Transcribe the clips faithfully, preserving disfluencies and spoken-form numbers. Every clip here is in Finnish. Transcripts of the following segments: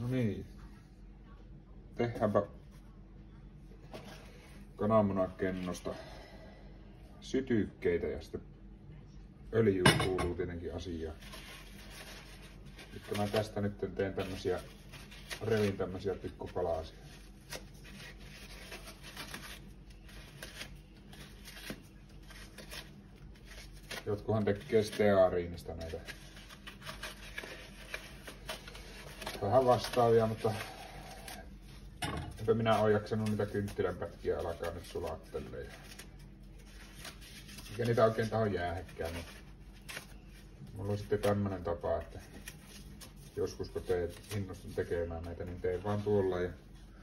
No niin. Tehdäänpä kananmunakennosta sytykkeitä ja sitten öljy kuuluu tietenkin asiaan. Nyt mä tästä nyt teen tämmösiä, revin tämmösiä pikkupalasia. Jotkuhan tekee steariinista näitä vähän vastaavia, mutta enpä minä oo jaksanut niitä kynttilänpätkiä alkaa nyt sulattelee. Eikä niitä oikein taho jäähäkään, niin mulla on sitten tämmönen tapa, että joskus kun teet, innostun tekemään näitä, niin teen vaan tuolla ja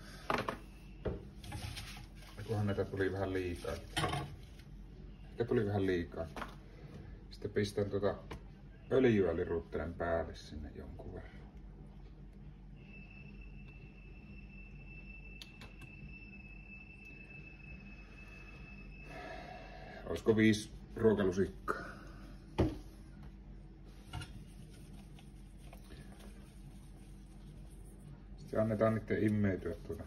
kunhan näitä tuli vähän liikaa. Ehkä tuli vähän liikaa. Sitten pistän tuota öljyä liruttelen päälle sinne jonkun verran. Olisiko viisi ruokalusikkaa? Sitten annetaan niiden immeytyä tuota.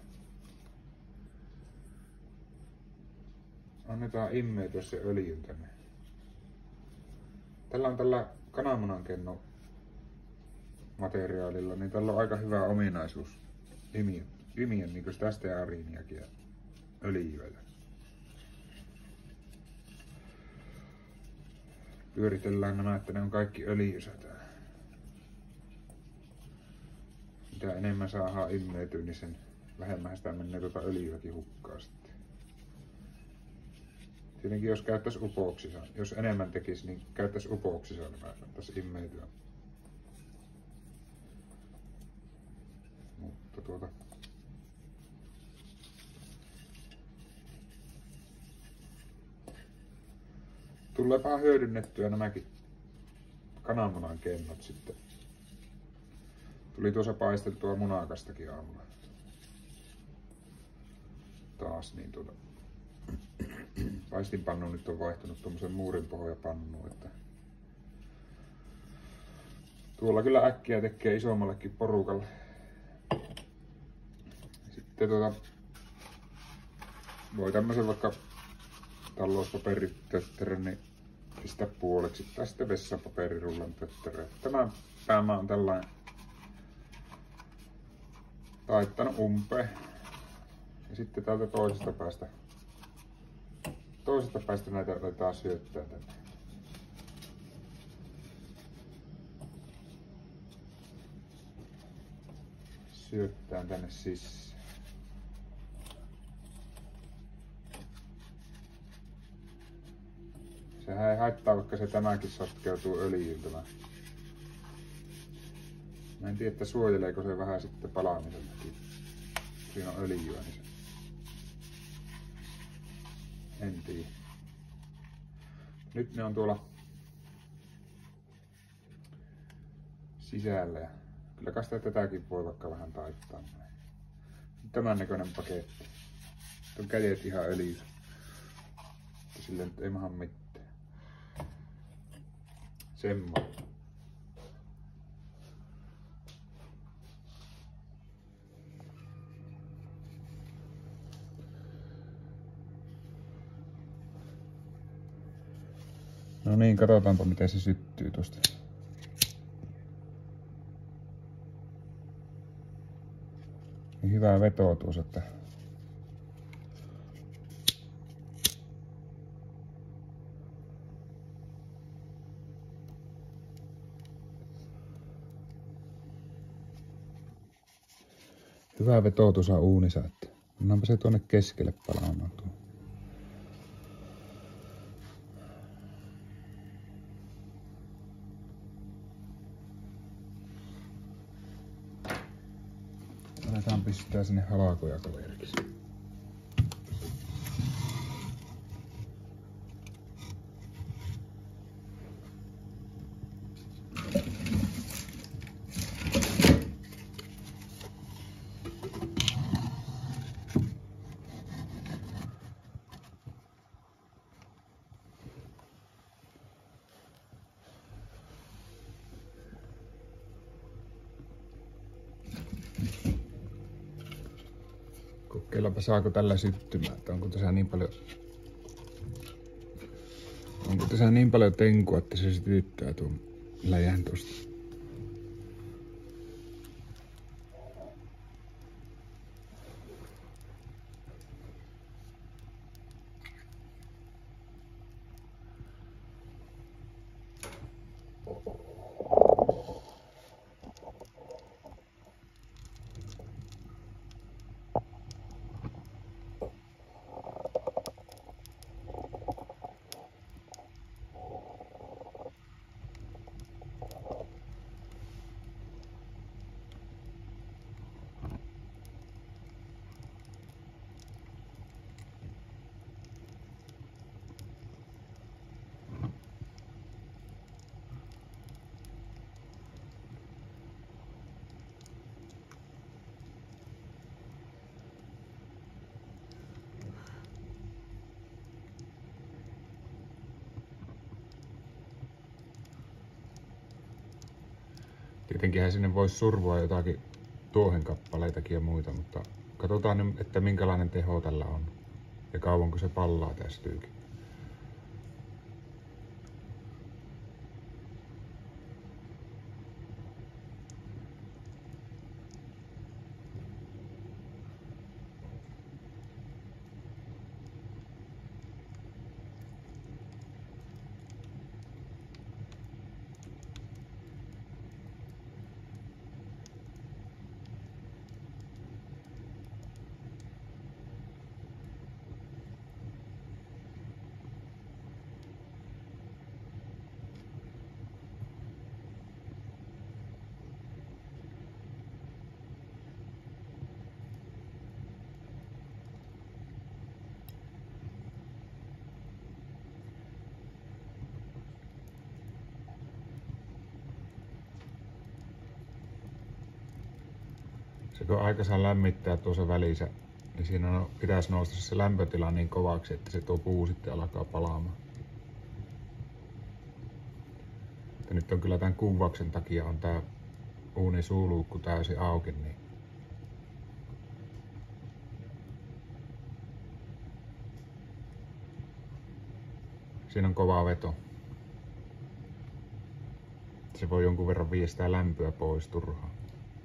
Annetaan immeytyä se öljyn tänne. Tällä on tällä kananmunankennon materiaalilla, niin tällä on aika hyvä ominaisuus imien, imien niin kuin sitä steariiniakin ja öljyä. Pyöritellään nämä, että ne on kaikki öljysätä. Mitä enemmän saadaan immeytyä, niin sen vähemmän sitä menee tuota öljyäkin hukkaa sitten. Tietenkin jos käyttäisi upoksissa, jos enemmän tekisi, niin käyttäisi upoksissa, niin antaisi immeytyä. Mutta tuota... Tuleepahan hyödynnettyä nämäkin kananmunan kennot sitten. Tuli tuossa paisteltua munakastakin aamulla. Taas niin tuota... Paistinpannu nyt on vaihtunut tuommoisen muurinpohjapannuun, että tuolla kyllä äkkiä tekee isommallekin porukalle. Sitten tuota, voi tämmösen vaikka talouspaperitötterön niin pistää puoleksi tai sitten vessapaperirullan tötterön. Tämä päämä on tällainen taittanut umpeen. Ja sitten täältä toisesta päästä Toisesta päästä näitä aletaan syöttää tänne. Syöttää tänne sisään. Sehän ei haittaa, vaikka se tämäkin sotkeutuu öljyyn tämä. Mä en tiedä, että suojeleeko se vähän sitten palaamiseltakin. Siinä on öljyä, niin se... En tiedä. Nyt ne on tuolla sisällä. Kyllä kai sitä tätäkin voi vaikka vähän taittaa. Tämän näköinen paketti. Nyt on kädet ihan öljyssä. Sille nyt ei maha mitään. Semmoinen. No niin, katsotaanpa miten se syttyy tosta. Niin hyvää vetoa tuossa, että hyvää vetoa tuossa uunissa, että annaanpa se tuonne keskelle palaamaan tuo. Aletaan pistää sinne halakoja kaveriksi. Kokeillaanpa saako tällä syttymään, että onko tässä niin paljon onko tässä niin paljon tenkua, että se sytyttää tuon läjän tosta. Tietenkinhän sinne voisi survoa jotakin tuohenkappaleitakin ja muita, mutta katsotaan nyt, että minkälainen teho tällä on ja kauanko se pallaa tästyykin. Se kun aika saa lämmittää tuossa välissä, niin siinä on, pitäisi nousta se lämpötila niin kovaksi, että se tuo puu sitten alkaa palaamaan. Ja nyt on kyllä tämän kuvauksen takia on tää uunin suuluukku täysin auki, niin siinä on kova veto. Se voi jonkun verran viestää lämpöä pois turhaan.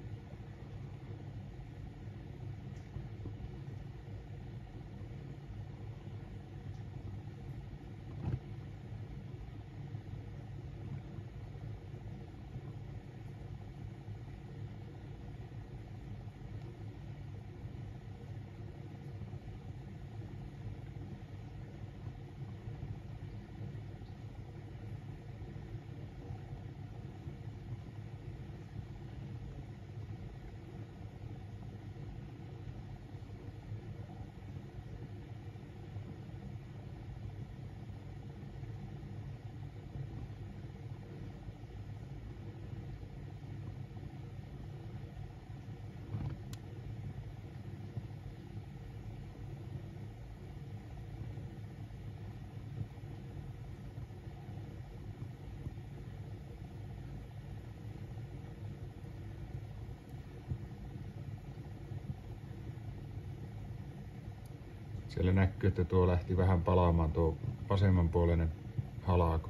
Siellä näkyy, että tuo lähti vähän palaamaan tuo vasemmanpuoleinen halako.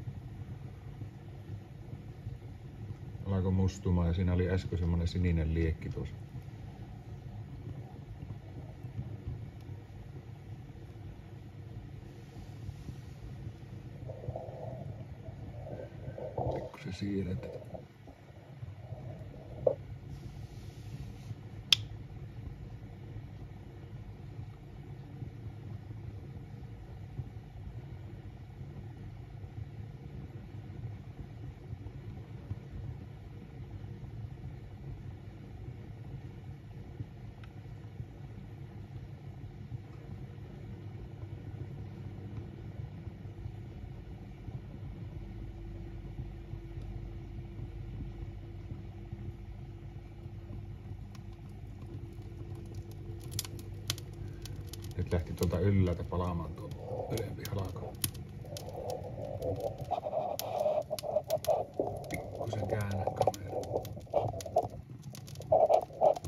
Alkoi mustumaan ja siinä oli äsken semmonen sininen liekki tuossa. Kun se siirretään. Nyt lähti tuolta ylhäältä palaamaan tuo ylempi halako. Pikkusen käännän kameraa.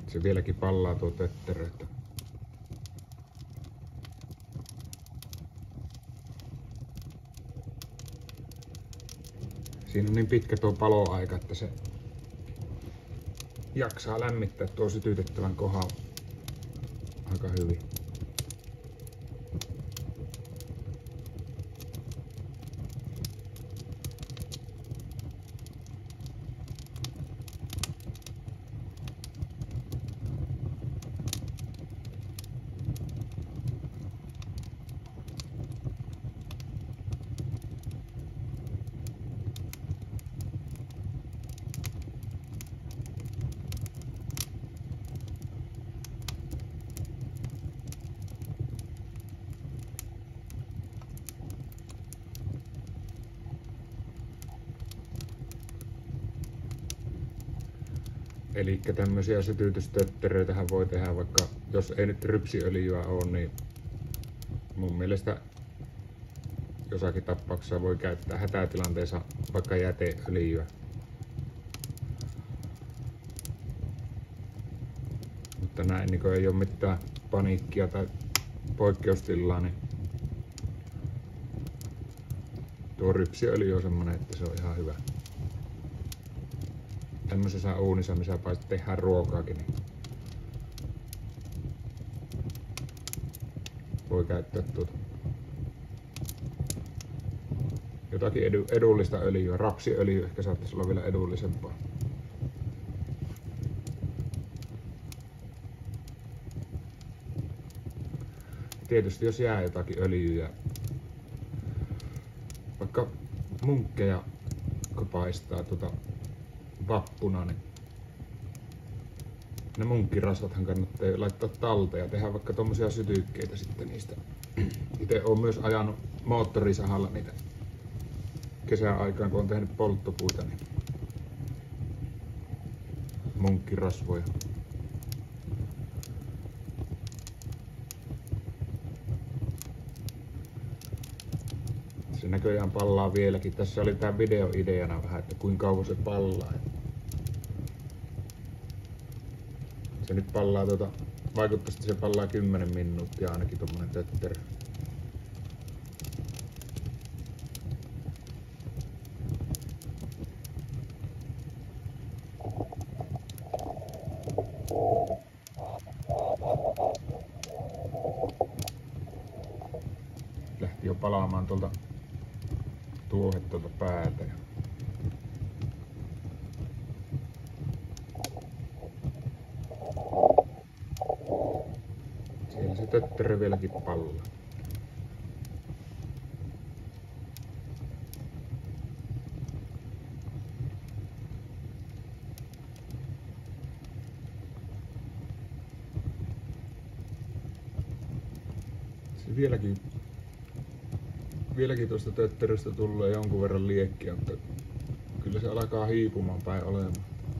Se vieläkin pallaa tuo tötterö. Siinä on niin pitkä tuo paloaika, että se jaksaa lämmittää tuo sytytettävän kohdan aika hyvin. Eli tämmöisiä sytytystötteröitähän voi tehdä vaikka, jos ei nyt rypsiöljyä ole, niin mun mielestä jossakin tapauksessa voi käyttää hätätilanteessa vaikka jäteöljyä. Mutta näin niin ei ole mitään paniikkia tai poikkeustilaa, niin tuo rypsiöljy on semmonen, että se on ihan hyvä. Tämmöisessä uunissa, missä paitsi tehdään ruokaakin, niin voi käyttää tuota jotakin edu, edullista öljyä. Rapsiöljy ehkä saattaisi olla vielä edullisempaa. Tietysti jos jää jotakin öljyä, vaikka munkkeja kun paistaa tuota vappuna, niin ne munkkirasvathan kannattaa laittaa talteen ja tehdä vaikka tommosia sytykkeitä sitten niistä. Itse olen myös ajanut moottorisahalla niitä kesäaikaan, kun on tehnyt polttopuita, niin munkkirasvoja. Se näköjään pallaa vieläkin. Tässä oli tää video ideana vähän, että kuinka kauan se pallaa. Se nyt pallaa tuota, vaikuttaisi, että se pallaa kymmenen minuuttia ainakin tommonen tötterö. Lähti jo palaamaan tuolta tuohet tuolta päältä. Siellä se tötterö vieläkin pallaa. Se vieläkin Vieläkin tuosta tötteröstä tulee jonkun verran liekkiä, mutta kyllä se alkaa hiipumaan päin olemaan.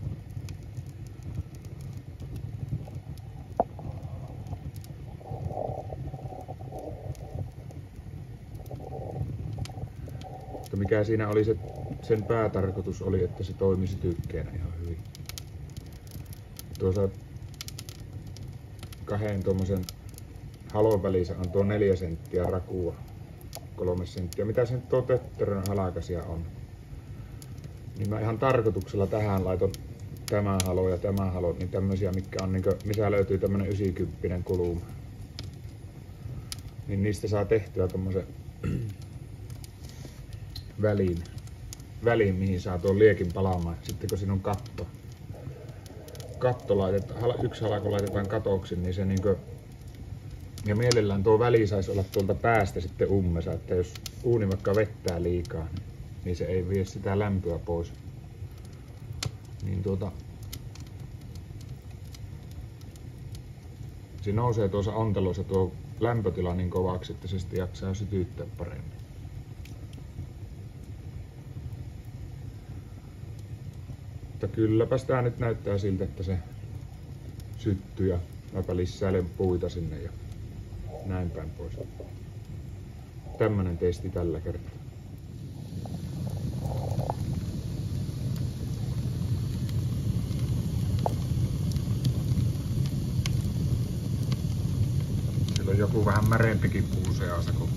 Mutta mikä siinä oli se, sen päätarkoitus oli, että se toimisi tykkeenä ihan hyvin. Tuossa kahden tuommoisen halon välissä on tuo neljä senttiä rakua. Kolme senttiä. Mitä sen tuo tötterön halkaisija on? Niin mä ihan tarkoituksella tähän laiton tämä halo ja tämä halo, niin tämmösiä, mitkä on niinku, missä löytyy tämmönen yhdeksänkymmentä kuluma. Niin niistä saa tehtyä tommosen väliin, väliin, mihin saa tuon liekin palaamaan. Sitten kun siinä on katto, katto laitetaan, yksi halko laitetaan katoksi, niin se niinku, ja mielellään tuo väli saisi olla tuolta päästä sitten ummessa, että jos uuni vaikka vettää liikaa, niin se ei vie sitä lämpöä pois. Niin tuota, se nousee tuossa ontelossa tuo lämpötila niin kovaksi, että se sitten jaksaa sytyttää paremmin. Mutta kylläpä sitä nyt näyttää siltä, että se syttyy ja mäpä lisäälen puita sinne ja näin päin pois. Tämmönen testi tällä kertaa. joku vähän märempikin puuseasa, kun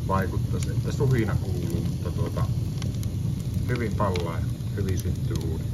vaikuttaisi, että suhina kuuluu, mutta tuota, hyvin pallaa ja hyvin syttyy uuni.